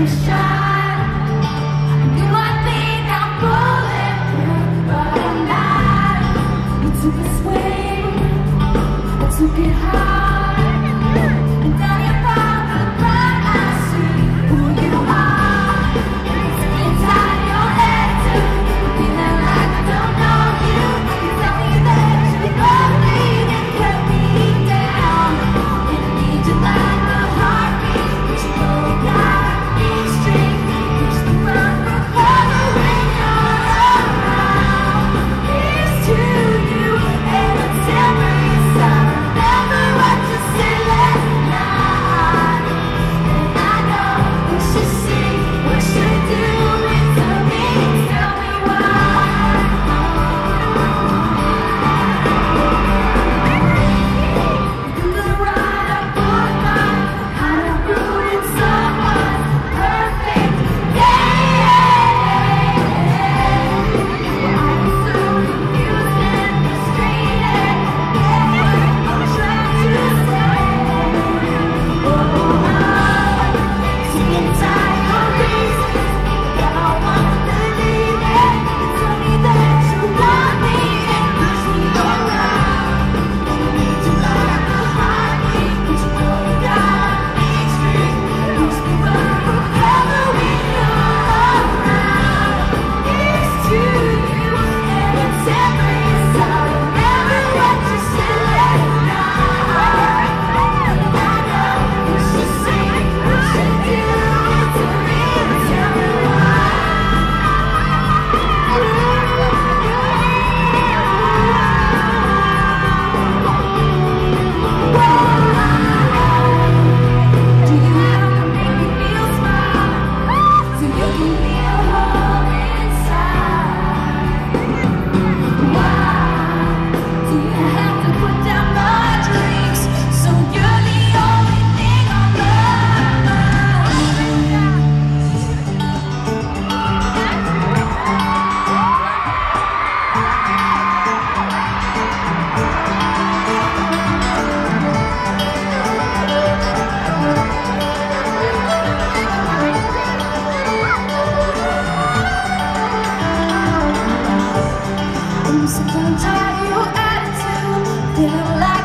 Took it high, and now you're found the bright I see who you are. It's inside your head too, feeling like I don't know you. You tell me that you love me and cut me down. And I need you like a heartbeat, but you know you gotta be straight. Push the run forever when you're around. Here's to you and it's every side. What you said last night, and I know what you see, what you do to me. Tell me why. You could write a book on how to ruin someone's perfect day. I'm so confused and frustrated. I'm trying to sometimes your attitude, feeling like